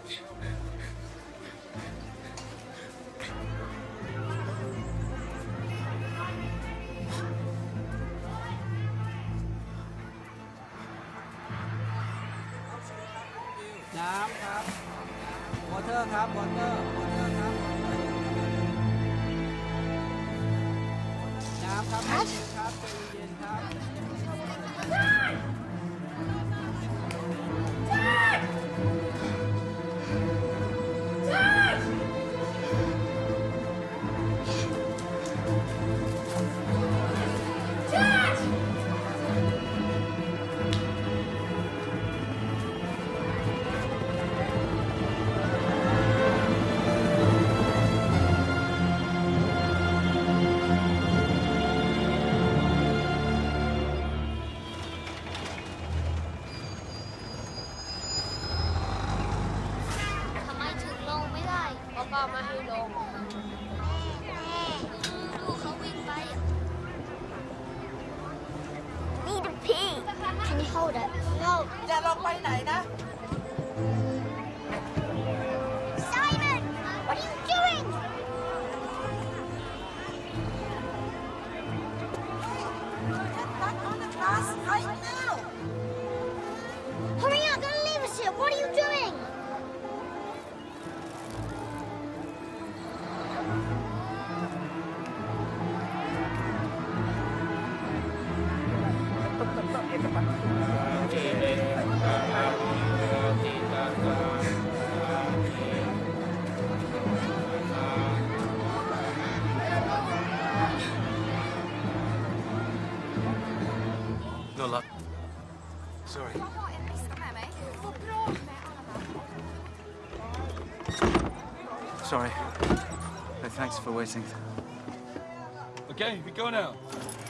น้ำครับวอเตอร์ครับวอเตอร์ครับน้ำครับใจเย็นครับใจเย็นครับก็มาให้ลงดูเขาวิ่งไป Need a pee. Can you hold it? No. จะลงไปไหนนะ Simon, what are you doing? Get back on the bus right now. Hurry up! Don't leave us here. What are you doing? No luck. Sorry. Sorry. No, thanks for waiting. Okay, we go now.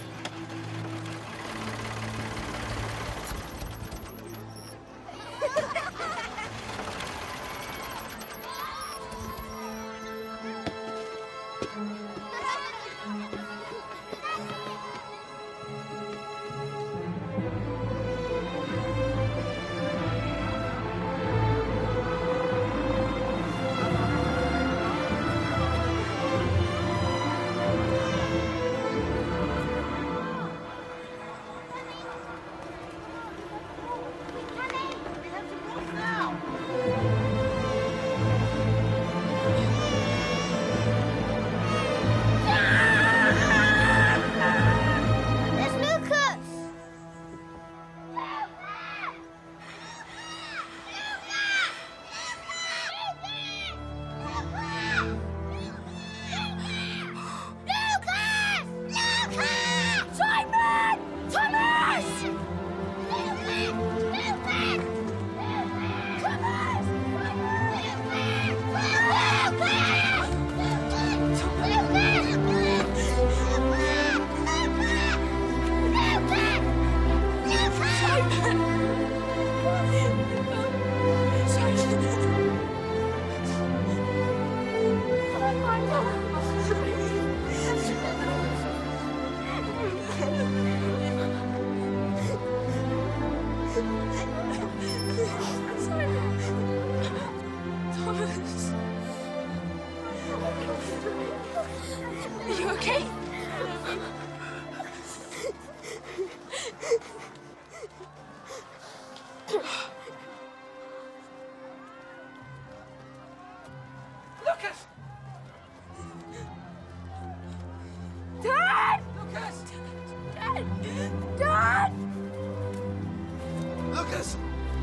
Are you okay? Lucas! Dad! Lucas! Dad! Dad! Lucas!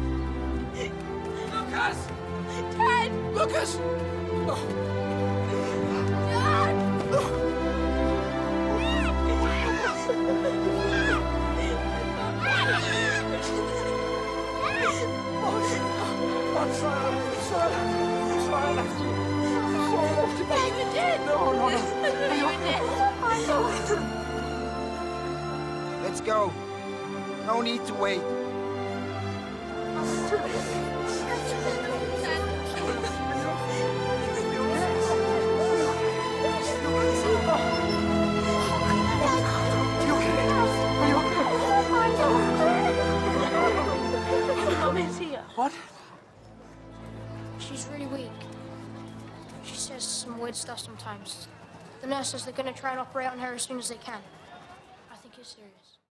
Lucas! Dad! Lucas! Oh. Dad! Let's go. No need to wait. What? She's really weak. She says some weird stuff sometimes. The nurse says they're going to try and operate on her as soon as they can. I think it's serious.